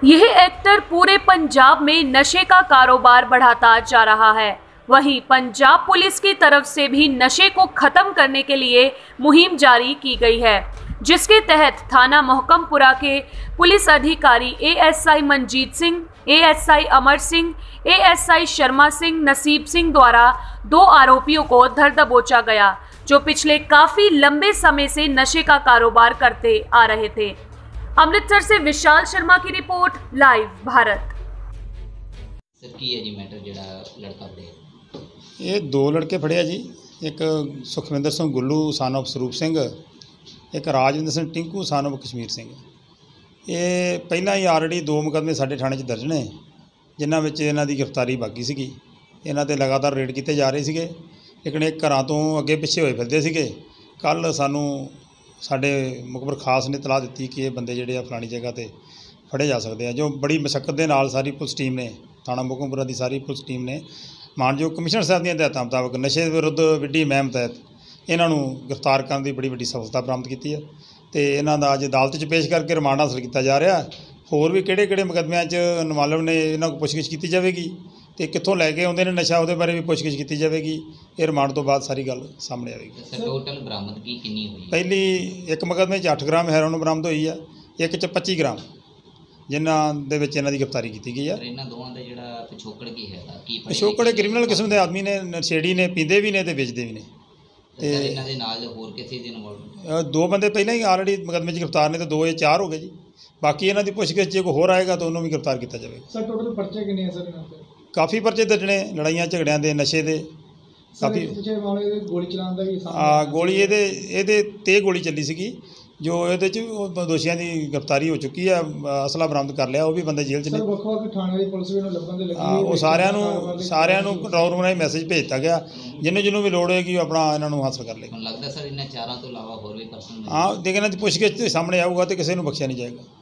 यह एक्टर पूरे पंजाब में नशे का कारोबार बढ़ाता जा रहा है। वहीं पंजाब पुलिस की तरफ से भी नशे को खत्म करने के लिए मुहिम जारी की गई है, जिसके तहत थाना मोहकमपुरा के पुलिस अधिकारी ASI Manjit Singh, ASI Amar Singh, ASI Sharma Singh, Naseeb Singh द्वारा 2 आरोपियों को धर दबोचा गया, जो पिछले काफी लंबे समय से नशे का कारोबार करते आ रहे थे। अमृतसर से विशाल शर्मा की रिपोर्ट, लाइव भारत। सर की है जी मैटर जिहड़ा लड़का फड़िया? ये 2 लड़के फड़े आ जी। एक सुखविंदर सिंह गुल्लू सन ऑफ स्वरूप सिंह, एक राजविंदर सिंह टिंकू सन ऑफ कश्मीर सिंह। ये पहला ही ऑलरेडी 2 मुकदमे साडे थाने 'च दर्ज ने, जिन्हां विच इन्हां दी गिरफ्तारी बाकी सीगी। इन्हां ते लगातार रेड कीते जा रहे सीगे, लेकिन एक घरां तो अगे पिछे होए फिरदे सीगे। कल सानूं साडे मुखबिर खास ने इतलाह दी कि ये बंदे जिहड़े आ फलानी जगह ते फड़े जा सकते हैं, जो बड़ी मशक्कत दे नाल सारी पुलिस टीम ने, थाणा मोहकमपुरा की सारी पुलिस टीम ने मानयोग कमिश्नर साहब दी हिदायतां मुताबक नशे विरुद्ध विड्डी मुहिम तहत इन्हां नूं गिरफ्तार करन दी बड़ी वड्डी सफलता बरामद की है। तो इन्हां दा अज अदालत च पेश करके रिमांड हासिल किया जा रहा। होर भी किहड़े-किहड़े मुकदमियां च नामलम ने इन्हां को पुछगिछ की जाएगी, तो कित्थों लैके आउंदे ने नशा, उहदे बारे भी पुछगिछ की जाएगी। ये रिमांड तो बाद सारी गल सामने आएगी। सर टोटल बरामदगी कितनी हुई? पहली एक मुकदमे 8 ग्राम हैरोइन बरामद हुई है, एक 25 ग्राम जिन्हां दे विच इन्हां दी गिरफ्तारी की गई है। इन्हां दोवां दा जिहड़ा पिछोकड़ की है की पिछोकड़ क्रिमिनल किस्म के आदमी ने, नशेड़ी ने, पींदे भी ने ते बेचदे भी ने। ते इन्हां दे नाल होर किथे दे इन्वॉल्व? 2 बंदे पहले ही ऑलरेडी मुकदमे 'च गिरफ्तार ने, तो 2 ये 4 हो गए जी। बाकी इन्हां दी पुछगिछ जे कोई होर आएगा तो उन्होंने भी गिरफ्तार किया जाएगा। सर टोटल पर्चे कितने हैं सर इन्हां ते? काफ़ी पर्चे दर्ज ने, लड़ाइयां झगड़ियां दे, नशे दे काफ़ी। गोली चलाने का भी सामने गोली ये ते गोली चली सीगी, जो ये दोषियों की गिरफ्तारी हो चुकी है, असला बरामद कर लिया, वो भी बंदे जेल च ने। वो सारियां कंट्रोल रूम ने मैसेज भेज दिता गया, जिन्होंने भी लोड़ होगी अपना इन्हों हासिल कर लेगा। लगता सर इन्हां चारां तो इलावा होर भी पर्सन? हाँ, लेकिन पुछगिछ सामने आऊगा तो किसी को बख्शिया नहीं जाएगा।